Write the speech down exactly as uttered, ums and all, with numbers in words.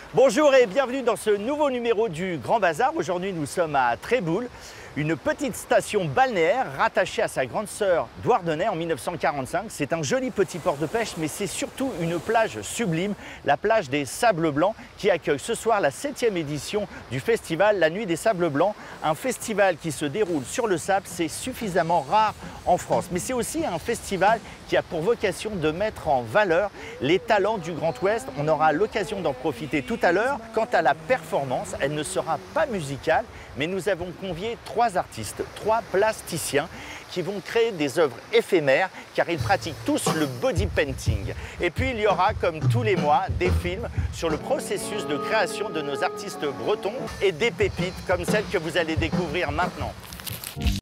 Bonjour et bienvenue dans ce nouveau numéro du Grand Bazar. Aujourd'hui, nous sommes à Tréboul, une petite station balnéaire rattachée à sa grande sœur Douarnenez en mille neuf cent quarante-cinq. C'est un joli petit port de pêche, mais c'est surtout une plage sublime, la plage des Sables Blancs, qui accueille ce soir la septième édition du festival La Nuit des Sables Blancs. Un festival qui se déroule sur le sable, c'est suffisamment rare en France. Mais c'est aussi un festival qui a pour vocation de mettre en valeur les talents du Grand Ouest. On aura l'occasion d'en profiter tout à l'heure. Quant à la performance, elle ne sera pas musicale, mais nous avons convié trois artistes, trois plasticiens qui vont créer des œuvres éphémères car ils pratiquent tous le body painting. Et puis il y aura, comme tous les mois, des films sur le processus de création de nos artistes bretons et des pépites comme celle que vous allez découvrir maintenant.